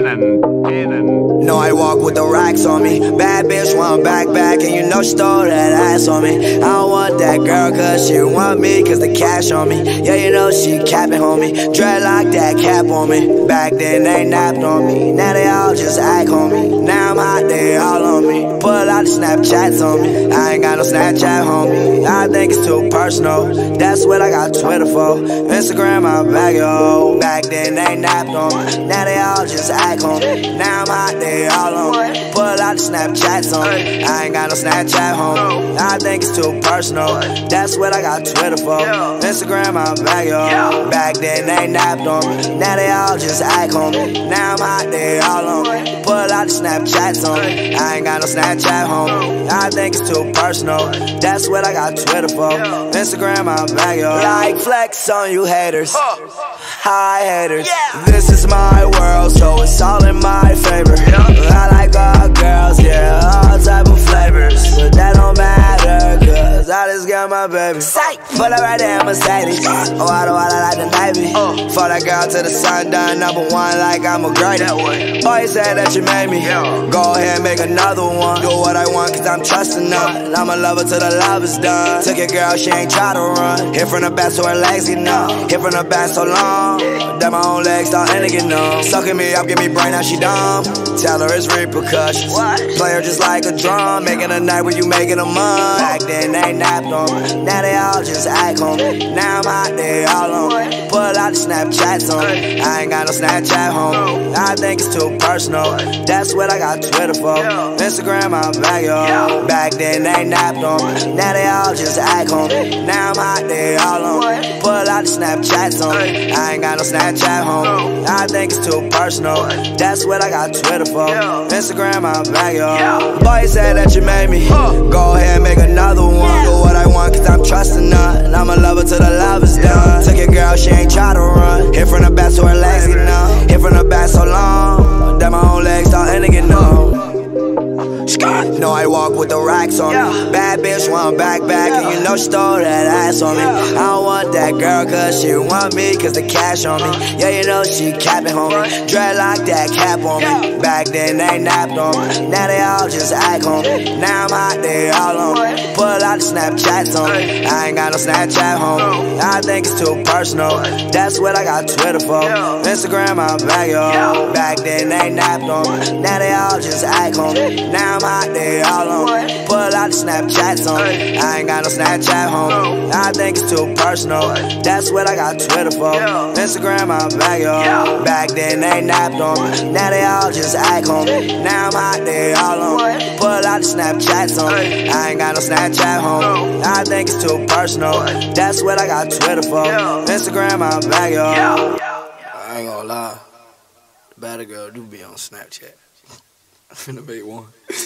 No, I walk with the racks on me. Bad bitch want back, and you know she stole that ass on me. I don't want that girl cause she want me, cause the cash on me. Yeah, you know she capping, homie. Dreadlock that cap on me. Back then they napped on me. Now they all just act on me. Now I'm hot, they all on me. Pull out the Snapchats on me. I ain't got no Snapchat, homie. I think it's too personal. That's what I got Twitter for. Instagram, my bag, yo. Back then they napped on me. Now they all just act on me. Now I'm hot, they all on me. Pull out the Snapchats on me. I ain't got no Snapchat, homie. I think it's too personal. That's what I got Twitter for. Instagram, my bag, yo. Back then they napped on me. Now they all just act on me. Now I'm hot, they all on me. Pull out the Snapchats on me. I ain't got no Snapchat, homie. I think it's too personal. That's what I got Twitter for. Instagram, my bag, yo. Like flex on you haters. Hi haters. This is my world, so it's all in my favor. I like all girls, yeah, all type of flavors. But that don't matter, cause I just got my baby. Sight, pull up right there in Mercedes. Oh, I don't like the Navy. For that girl to the sun done, #1 like I'm a great. Boy, you said that you made me. Go ahead and make another one. Do what I want, cause I'm trusting her. And I'm a lover till the love is done. Took your girl, she ain't try to run. Hit from the back so her legs get numb. Hit from the back so long that my own legs starting to get numb. Sucking me up, give me brain, now she dumb. Tell her it's repercussions. Play her just like a drum. Making a night when you making a month. Back then they napped on me. Now they all just act on me. Now I'm hot, they all on me. Pull out the Snapchats on me. I ain't got no Snapchat, homie. I think it's too personal. That's what I got Twitter for. Instagram, my bag, yo. Back then they napped on me. Now they all just act on me. Now I'm hot, they all on me. Pull out the Snapchats on me. I ain't got no Snapchat, homie. I think it's too personal. That's what I got Twitter for. Instagram, my bag, yo. Boy, you said that you made me. Go ahead and make another one. Do what I want, cause I'm trusting her. And I'm a lover till the love is done. Took your girl, she ain't try to run. Hit from the back so her legs get numb. Hit from the back so long that my own legs starting to get numb. No, I walk with the racks on me. Bad bitch want back, and you know she stole that ass on me. I don't want that girl cause she want me, cause the cash on me. Yeah, you know she capping, homie. Dreadlock that cap on me. Back then they napped on me. Now they all just act on me. Now I'm hot, they all on me. Pull out the Snapchats on me. I ain't got no Snapchat, homie. I think it's too personal. That's what I got Twitter for. Instagram, my bag, yo. Back then they napped on me. Now they all just act on me. Now I'm hot, they all on me. Pull out the Snapchats on me. I ain't got no Snapchat, homie. I think it's too personal. That's what I got Twitter for. Instagram, my bag, yo. Back then they napped on me. Now they all just act on me. Now I'm hot, they all on me. Pull out the Snapchats on me. I ain't got no Snapchat, homie. I think it's too personal. That's what I got Twitter for. Instagram, my bag, yo. I ain't gonna lie. The better girl do be on Snapchat. I'm finna make one.